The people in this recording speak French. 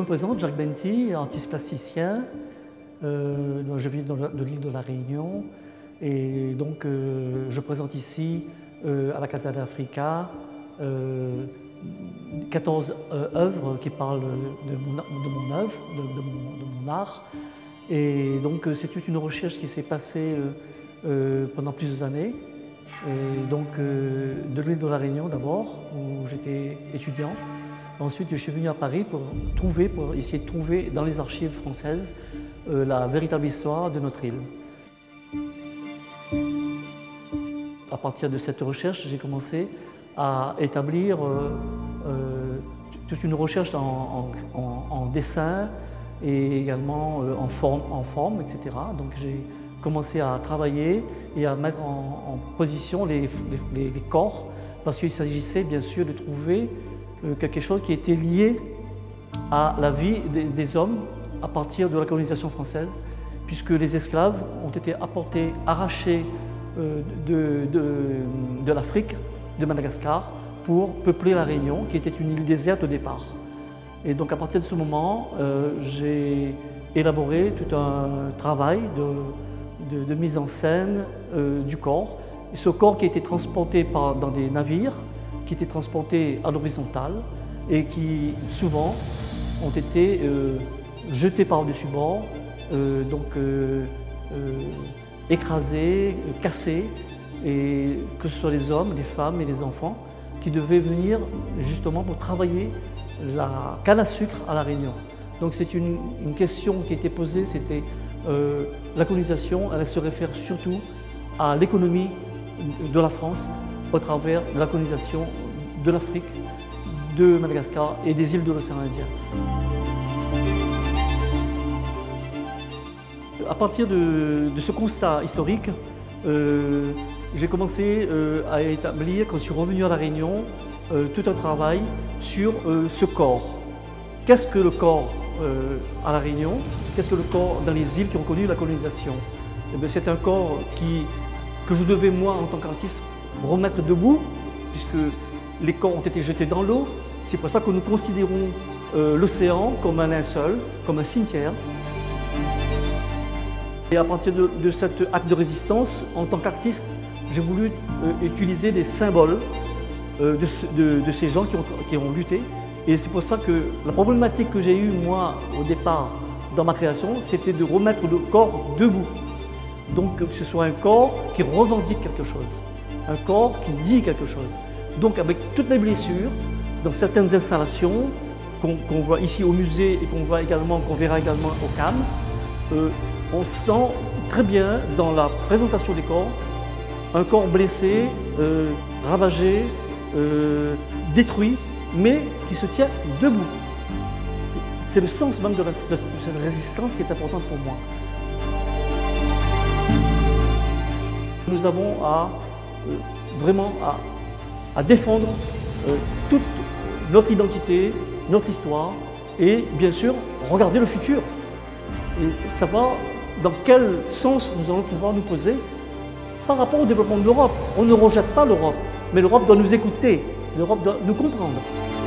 présente, Jacques Benti, artiste plasticien. Je vis de l'île de la Réunion et donc je présente ici à la Casa de Africa 14 œuvres qui parlent de mon œuvre, de mon art. Et donc c'est toute une recherche qui s'est passée pendant plusieurs années. Et donc de l'île de la Réunion d'abord, où j'étais étudiant. Ensuite, je suis venu à Paris pour essayer de trouver dans les archives françaises la véritable histoire de notre île. À partir de cette recherche, j'ai commencé à établir toute une recherche en dessin et également en forme, etc. Donc j'ai commencé à travailler et à mettre en position les corps, parce qu'il s'agissait bien sûr de trouver quelque chose qui était lié à la vie des hommes à partir de la colonisation française, puisque les esclaves ont été arrachés de l'Afrique, de Madagascar, pour peupler la Réunion, qui était une île déserte au départ. Et donc à partir de ce moment, j'ai élaboré tout un travail de mise en scène du corps. Et ce corps qui a été transporté dans des navires, qui étaient transportés à l'horizontale et qui souvent ont été jetés par-dessus bord, écrasés, cassés, et que ce soit les hommes, les femmes et les enfants qui devaient venir justement pour travailler la canne à sucre à La Réunion. Donc c'est une question qui était posée, c'était la colonisation, elle se réfère surtout à l'économie de la France au travers de la colonisation de l'Afrique, de Madagascar et des îles de l'océan Indien. À partir de ce constat historique, j'ai commencé à établir, quand je suis revenu à La Réunion, tout un travail sur ce corps. Qu'est-ce que le corps à La Réunion? Qu'est-ce que le corps dans les îles qui ont connu la colonisation? C'est un corps que je devais, moi, en tant qu'artiste, remettre debout, puisque les corps ont été jetés dans l'eau. C'est pour ça que nous considérons l'océan comme un linceul, comme un cimetière. Et à partir de cet acte de résistance, en tant qu'artiste, j'ai voulu utiliser des symboles de ces gens qui ont lutté. Et c'est pour ça que la problématique que j'ai eue, moi, au départ, dans ma création, c'était de remettre le corps debout. Donc que ce soit un corps qui revendique quelque chose, un corps qui dit quelque chose. Donc avec toutes les blessures, dans certaines installations qu'on voit ici au musée et qu'on verra également au CAM, on sent très bien dans la présentation des corps, un corps blessé, ravagé, détruit, mais qui se tient debout. C'est le sens même de cette résistance qui est importante pour moi. Nous avons vraiment à défendre toute notre identité, notre histoire et bien sûr regarder le futur et savoir dans quel sens nous allons pouvoir nous poser par rapport au développement de l'Europe. On ne rejette pas l'Europe, mais l'Europe doit nous écouter, l'Europe doit nous comprendre.